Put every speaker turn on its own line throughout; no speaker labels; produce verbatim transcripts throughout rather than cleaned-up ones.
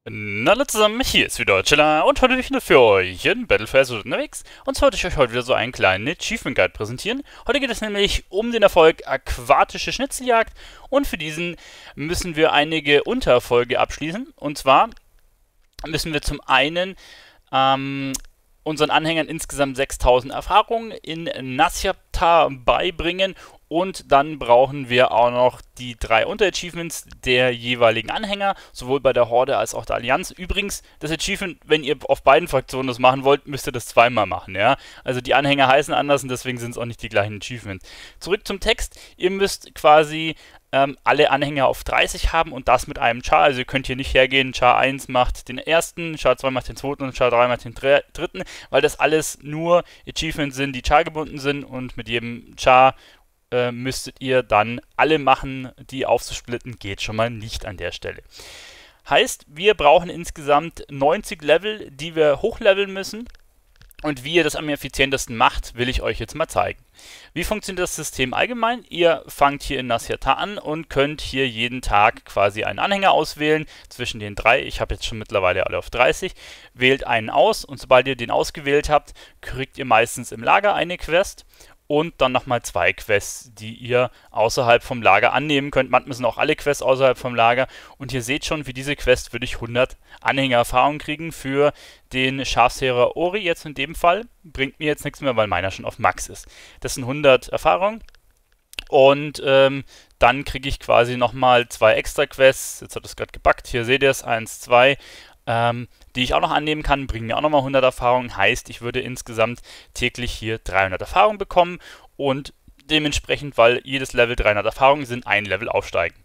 Na hallo zusammen, hier ist wieder Chilla und heute bin ich wieder für euch in Battlefare unterwegs und zwar wollte ich euch heute wieder so einen kleinen Achievement Guide präsentieren. Heute geht es nämlich um den Erfolg Aquatische Schnitzeljagd und für diesen müssen wir einige Untererfolge abschließen und zwar müssen wir zum einen ähm, unseren Anhängern insgesamt sechstausend Erfahrungen in Nasjaptar beibringen und dann brauchen wir auch noch die drei Unterachievements der jeweiligen Anhänger, sowohl bei der Horde als auch der Allianz. Übrigens, das Achievement, wenn ihr auf beiden Fraktionen das machen wollt, müsst ihr das zweimal machen, ja. Also die Anhänger heißen anders und deswegen sind es auch nicht die gleichen Achievements. Zurück zum Text. Ihr müsst quasi ähm, alle Anhänger auf dreißig haben und das mit einem Char. Also ihr könnt hier nicht hergehen, Char eins macht den ersten, Char zwei macht den zweiten und Char drei macht den dritten, weil das alles nur Achievements sind, die Char gebunden sind und mit jedem Char müsstet ihr dann alle machen, die aufzusplitten, geht schon mal nicht an der Stelle. Heißt, wir brauchen insgesamt neunzig Level, die wir hochleveln müssen. Und wie ihr das am effizientesten macht, will ich euch jetzt mal zeigen. Wie funktioniert das System allgemein? Ihr fangt hier in Nasjaptar an und könnt hier jeden Tag quasi einen Anhänger auswählen, zwischen den drei, ich habe jetzt schon mittlerweile alle auf dreißig, wählt einen aus und sobald ihr den ausgewählt habt, kriegt ihr meistens im Lager eine Quest und dann nochmal zwei Quests, die ihr außerhalb vom Lager annehmen könnt. Manchmal sind auch alle Quests außerhalb vom Lager. Und ihr seht schon, für diese Quest würde ich hundert Anhänger-Erfahrung kriegen. Für den Schafsherer Ori jetzt in dem Fall. Bringt mir jetzt nichts mehr, weil meiner schon auf Max ist. Das sind hundert Erfahrungen. Und ähm, dann kriege ich quasi nochmal zwei extra Quests. Jetzt hat es gerade gebackt. Hier seht ihr es, eins, zwei. Ähm, die ich auch noch annehmen kann, bringen mir auch nochmal hundert Erfahrungen. Heißt, ich würde insgesamt täglich hier dreihundert Erfahrungen bekommen und dementsprechend, weil jedes Level dreihundert Erfahrungen sind, ein Level aufsteigen.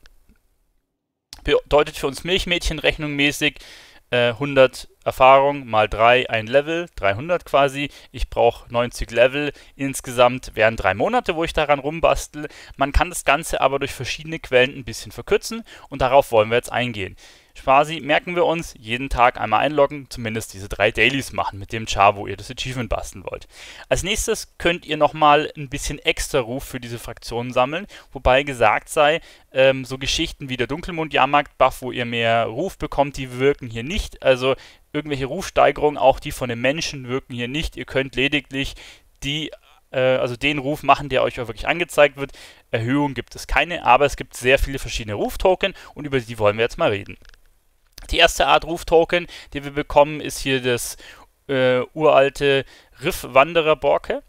Bedeutet für uns Milchmädchen rechnungsmäßig äh, hundert Erfahrung mal drei, ein Level, dreihundert quasi. Ich brauche neunzig Level. Insgesamt wären drei Monate, wo ich daran rumbastel. Man kann das Ganze aber durch verschiedene Quellen ein bisschen verkürzen und darauf wollen wir jetzt eingehen. Quasi merken wir uns, jeden Tag einmal einloggen, zumindest diese drei Dailies machen mit dem Char, wo ihr das Achievement basteln wollt. Als nächstes könnt ihr nochmal ein bisschen extra Ruf für diese Fraktion sammeln, wobei gesagt sei, ähm, so Geschichten wie der Dunkelmond-Jahrmarkt-Buff, wo ihr mehr Ruf bekommt, die wirken hier nicht. Also irgendwelche Rufsteigerungen, auch die von den Menschen, wirken hier nicht. Ihr könnt lediglich die also den Ruf machen, der euch auch wirklich angezeigt wird. Erhöhung gibt es keine, aber es gibt sehr viele verschiedene Ruftoken und über die wollen wir jetzt mal reden. Die erste Art Ruftoken, die wir bekommen, ist hier das äh, uralte Riff-Wanderer-Borke.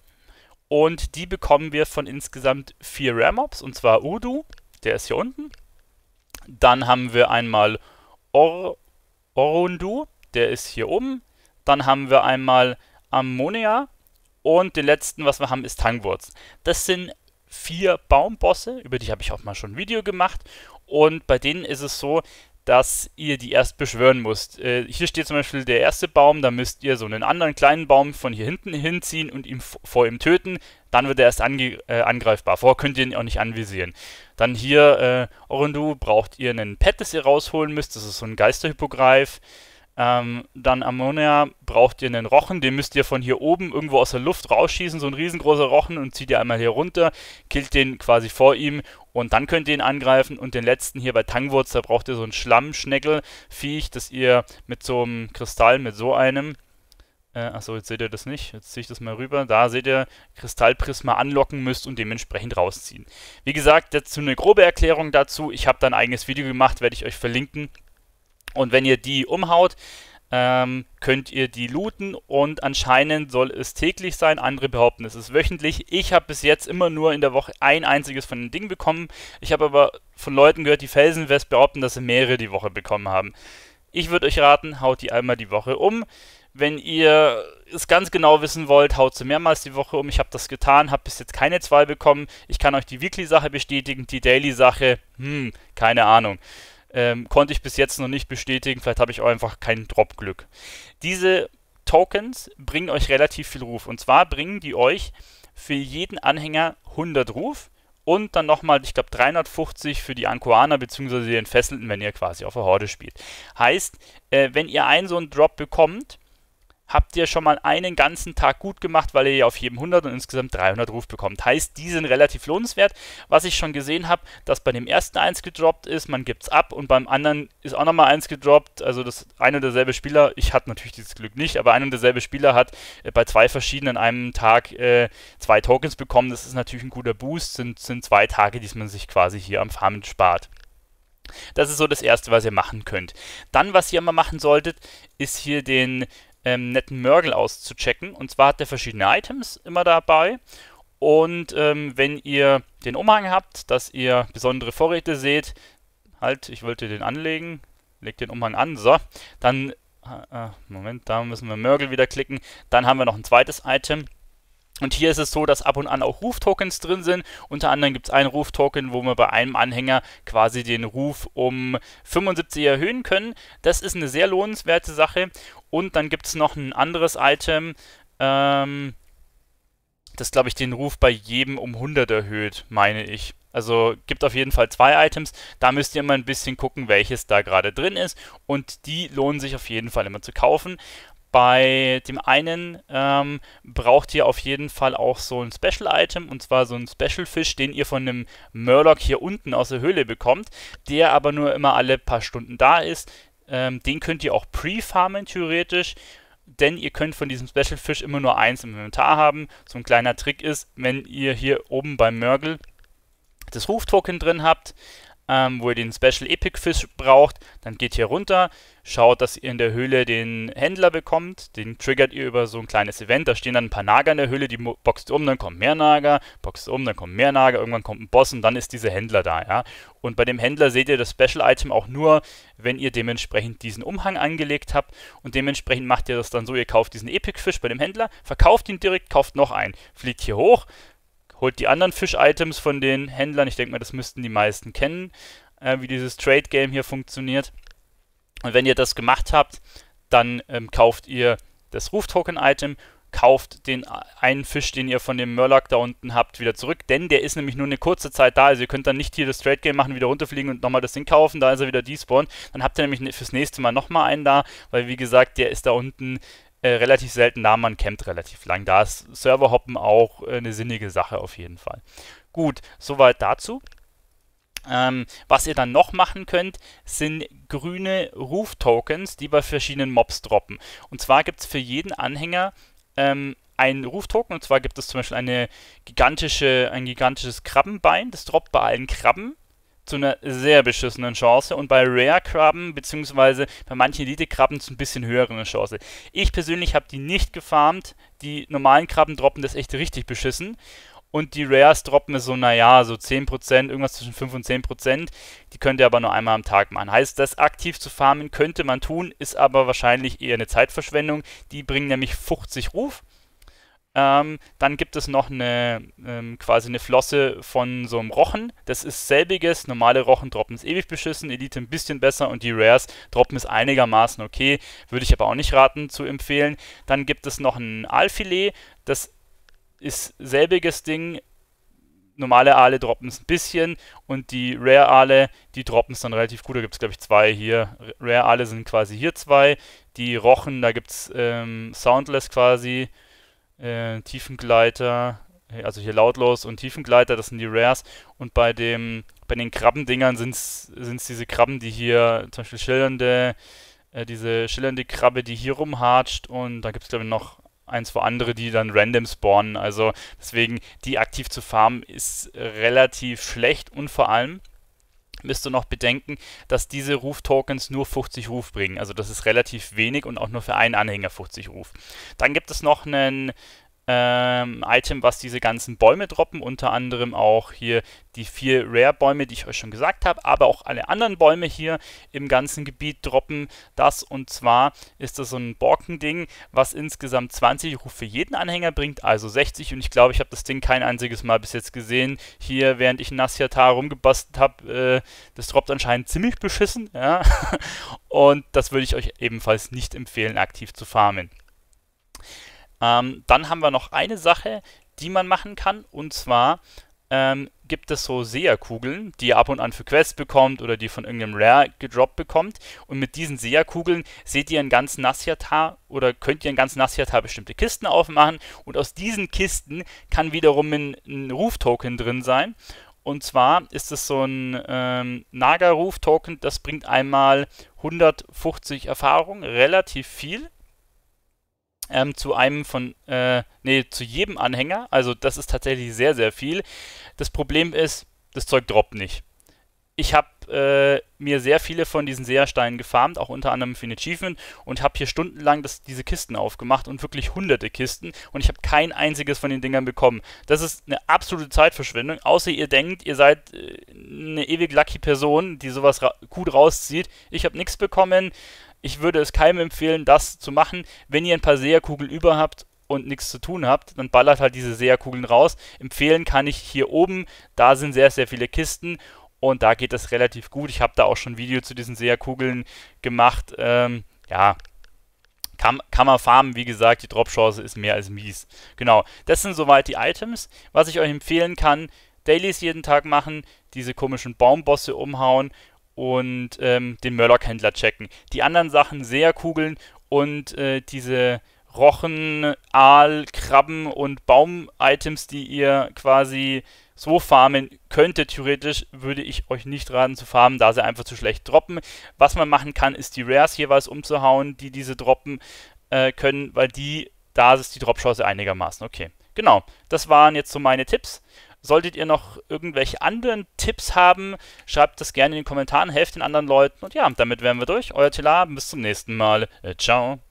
Und die bekommen wir von insgesamt vier Rare-Mobs, und zwar Udu, der ist hier unten. Dann haben wir einmal Or Orundu, der ist hier oben. Dann haben wir einmal Ammonia. Und den letzten, was wir haben, ist Tangwurz. Das sind vier Baumbosse, über die habe ich auch mal schon ein Video gemacht. Und bei denen ist es so, dass ihr die erst beschwören müsst. Äh, hier steht zum Beispiel der erste Baum, da müsst ihr so einen anderen kleinen Baum von hier hinten hinziehen und ihn vor ihm töten. Dann wird er erst ange äh, angreifbar. Vorher könnt ihr ihn auch nicht anvisieren. Dann hier, äh, Orundu, braucht ihr einen Pet, das ihr rausholen müsst. Das ist so ein Geisterhypogreif. Ähm, dann Ammonia braucht ihr einen Rochen, den müsst ihr von hier oben irgendwo aus der Luft rausschießen, so ein riesengroßer Rochen, und zieht ihr einmal hier runter, killt den quasi vor ihm und dann könnt ihr ihn angreifen. Und den letzten hier bei Tangwurz, da braucht ihr so ein Schlammschneckelviech, das ihr mit so einem Kristall, mit so einem, äh, achso, jetzt seht ihr das nicht, jetzt ziehe ich das mal rüber, da seht ihr, Kristallprisma anlocken müsst und dementsprechend rausziehen. Wie gesagt, dazu eine grobe Erklärung dazu, ich habe da ein eigenes Video gemacht, werde ich euch verlinken. Und wenn ihr die umhaut, ähm, könnt ihr die looten und anscheinend soll es täglich sein. Andere behaupten, es ist wöchentlich. Ich habe bis jetzt immer nur in der Woche ein einziges von den Dingen bekommen. Ich habe aber von Leuten gehört, die Felsenwest behaupten, dass sie mehrere die Woche bekommen haben. Ich würde euch raten, haut die einmal die Woche um. Wenn ihr es ganz genau wissen wollt, haut sie mehrmals die Woche um. Ich habe das getan, habe bis jetzt keine zwei bekommen. Ich kann euch die Weekly-Sache bestätigen, die Daily-Sache, hm, keine Ahnung. Ähm, konnte ich bis jetzt noch nicht bestätigen, vielleicht habe ich auch einfach kein Drop-Glück. Diese Tokens bringen euch relativ viel Ruf, und zwar bringen die euch für jeden Anhänger hundert Ruf und dann nochmal, ich glaube, dreihundertfünfzig für die Ankoaner bzw. die Entfesselten, wenn ihr quasi auf der Horde spielt. Heißt, äh, wenn ihr einen so einen Drop bekommt, habt ihr schon mal einen ganzen Tag gut gemacht, weil ihr ja auf jedem hundert und insgesamt dreihundert Ruf bekommt. Heißt, die sind relativ lohnenswert. Was ich schon gesehen habe, dass bei dem ersten eins gedroppt ist, man gibt es ab und beim anderen ist auch nochmal eins gedroppt. Also das ein und derselbe Spieler, ich hatte natürlich dieses Glück nicht, aber ein und derselbe Spieler hat äh, bei zwei verschiedenen einem Tag äh, zwei Tokens bekommen. Das ist natürlich ein guter Boost, sind, sind zwei Tage, die man sich quasi hier am Farmen spart. Das ist so das Erste, was ihr machen könnt. Dann, was ihr immer machen solltet, ist hier den ähm, netten Mörgel auszuchecken. Und zwar hat er verschiedene Items immer dabei. Und ähm, wenn ihr den Umhang habt, dass ihr besondere Vorräte seht, halt, ich wollte den anlegen, legt den Umhang an, so, dann, äh, Moment, da müssen wir Mörgel wieder klicken. Dann haben wir noch ein zweites Item. Und hier ist es so, dass ab und an auch Ruf-Tokens drin sind. Unter anderem gibt es einen Ruf-Token, wo wir bei einem Anhänger quasi den Ruf um fünfundsiebzig erhöhen können. Das ist eine sehr lohnenswerte Sache. Und dann gibt es noch ein anderes Item, ähm, das, glaube ich, den Ruf bei jedem um hundert erhöht, meine ich. Also gibt auf jeden Fall zwei Items. Da müsst ihr immer ein bisschen gucken, welches da gerade drin ist. Und die lohnen sich auf jeden Fall immer zu kaufen. Bei dem einen ähm, braucht ihr auf jeden Fall auch so ein Special-Item, und zwar so ein Special-Fisch, den ihr von einem Murloc hier unten aus der Höhle bekommt, der aber nur immer alle paar Stunden da ist. Ähm, den könnt ihr auch pre-farmen, theoretisch, denn ihr könnt von diesem Special-Fisch immer nur eins im Inventar haben. So ein kleiner Trick ist, wenn ihr hier oben beim Mörgel das Ruf-Token drin habt, Ähm, wo ihr den Special Epic Fish braucht, dann geht hier runter, schaut, dass ihr in der Höhle den Händler bekommt, den triggert ihr über so ein kleines Event, da stehen dann ein paar Nager in der Höhle, die boxt um, dann kommen mehr Nager, boxt um, dann kommen mehr Nager, irgendwann kommt ein Boss und dann ist dieser Händler da, ja. Und bei dem Händler seht ihr das Special Item auch nur, wenn ihr dementsprechend diesen Umhang angelegt habt, und dementsprechend macht ihr das dann so, ihr kauft diesen Epic Fish bei dem Händler, verkauft ihn direkt, kauft noch einen, fliegt hier hoch, holt die anderen Fisch-Items von den Händlern. Ich denke mal, das müssten die meisten kennen, äh, wie dieses Trade-Game hier funktioniert. Und wenn ihr das gemacht habt, dann ähm, kauft ihr das Ruf-Token-Item, kauft den einen Fisch, den ihr von dem Murloc da unten habt, wieder zurück, denn der ist nämlich nur eine kurze Zeit da. Also ihr könnt dann nicht hier das Trade-Game machen, wieder runterfliegen und nochmal das Ding kaufen, da ist er wieder despawned. Dann habt ihr nämlich fürs nächste Mal nochmal einen da, weil wie gesagt, der ist da unten Äh, relativ selten da, man campt relativ lang. Da ist Serverhoppen auch äh, eine sinnige Sache auf jeden Fall. Gut, soweit dazu. Ähm, was ihr dann noch machen könnt, sind grüne Ruf-Tokens, die bei verschiedenen Mobs droppen. Und zwar gibt es für jeden Anhänger ähm, einen Ruf-Token, und zwar gibt es zum Beispiel eine gigantische, ein gigantisches Krabbenbein, das droppt bei allen Krabben zu einer sehr beschissenen Chance, und bei Rare-Krabben beziehungsweise bei manchen Elite-Krabben zu ein bisschen höheren Chance. Ich persönlich habe die nicht gefarmt, die normalen Krabben droppen das echt richtig beschissen, und die Rares droppen es so, naja, so zehn Prozent, irgendwas zwischen fünf und zehn Prozent, die könnt ihr aber nur einmal am Tag machen. Heißt, das aktiv zu farmen könnte man tun, ist aber wahrscheinlich eher eine Zeitverschwendung, die bringen nämlich fünfzig Ruf. Ähm, dann gibt es noch eine ähm, quasi eine Flosse von so einem Rochen. Das ist selbiges. Normale Rochen droppen es ewig beschissen, Elite ein bisschen besser, und die Rares droppen es einigermaßen okay. Würde ich aber auch nicht raten zu empfehlen. Dann gibt es noch ein Aalfilet. Das ist selbiges Ding. Normale Aale droppen es ein bisschen, und die Rare-Aale, die droppen es dann relativ gut. Da gibt es, glaube ich, zwei hier. Rare-Aale sind quasi hier zwei. Die Rochen, da gibt es ähm, Soundless quasi. Äh, Tiefengleiter, also hier lautlos und Tiefengleiter, das sind die Rares. Und bei dem, bei den Krabbendingern sind es diese Krabben, die hier, zum Beispiel schillernde, äh, diese schillernde Krabbe, die hier rumhatscht, und da gibt es, glaube ich, noch ein, zwei andere, die dann random spawnen. Also deswegen, die aktiv zu farmen ist relativ schlecht, und vor allem müsst ihr noch bedenken, dass diese Ruf-Tokens nur fünfzig Ruf bringen. Also das ist relativ wenig und auch nur für einen Anhänger fünfzig Ruf. Dann gibt es noch einen ähm, Item, was diese ganzen Bäume droppen, unter anderem auch hier die vier Rare-Bäume, die ich euch schon gesagt habe, aber auch alle anderen Bäume hier im ganzen Gebiet droppen das, und zwar ist das so ein Borken-Ding, was insgesamt zwanzig Ruf für jeden Anhänger bringt, also sechzig, und ich glaube, ich habe das Ding kein einziges Mal bis jetzt gesehen, hier während ich in Nasyatar rumgebastelt habe, äh, das droppt anscheinend ziemlich beschissen, ja, und das würde ich euch ebenfalls nicht empfehlen, aktiv zu farmen. Ähm, dann haben wir noch eine Sache, die man machen kann, und zwar ähm, gibt es so Seerkugeln, die ihr ab und an für Quests bekommt oder die von irgendeinem Rare gedroppt bekommt. Und mit diesen Seerkugeln seht ihr in ganz Nasciatar oder könnt ihr in ganz Nasciatar bestimmte Kisten aufmachen. Und aus diesen Kisten kann wiederum ein, ein Ruf-Token drin sein. Und zwar ist es so ein ähm, Naga-Ruf-Token, das bringt einmal hundertfünfzig Erfahrung, relativ viel. Ähm, zu einem von, äh, nee, zu jedem Anhänger. Also das ist tatsächlich sehr, sehr viel. Das Problem ist, das Zeug droppt nicht. Ich habe äh, mir sehr viele von diesen Seersteinen gefarmt, auch unter anderem für ein Achievement, und habe hier stundenlang das, diese Kisten aufgemacht und wirklich hunderte Kisten, und ich habe kein einziges von den Dingern bekommen. Das ist eine absolute Zeitverschwendung, außer ihr denkt, ihr seid äh, eine ewig lucky Person, die sowas ra gut rauszieht. Ich habe nichts bekommen. Ich würde es keinem empfehlen, das zu machen. Wenn ihr ein paar Seerkugeln über habt und nichts zu tun habt, dann ballert halt diese Seerkugeln raus. Empfehlen kann ich hier oben, da sind sehr, sehr viele Kisten und da geht das relativ gut. Ich habe da auch schon ein Video zu diesen Seerkugeln gemacht. Ähm, ja, kann, kann man farmen, wie gesagt, die Dropchance ist mehr als mies. Genau, das sind soweit die Items. Was ich euch empfehlen kann, Dailies jeden Tag machen, diese komischen Baumbosse umhauen und ähm, den Murloc-Händler checken. Die anderen Sachen, Seerkugeln und äh, diese Rochen, Aal, Krabben und Baum-Items, die ihr quasi so farmen könntet, theoretisch, würde ich euch nicht raten zu farmen, da sie einfach zu schlecht droppen. Was man machen kann, ist die Rares jeweils umzuhauen, die diese droppen äh, können, weil die, da ist die Dropchance einigermaßen okay. Genau, das waren jetzt so meine Tipps. Solltet ihr noch irgendwelche anderen Tipps haben, schreibt das gerne in den Kommentaren, helft den anderen Leuten. Und ja, damit wären wir durch. Euer Tila, bis zum nächsten Mal. Äh, ciao.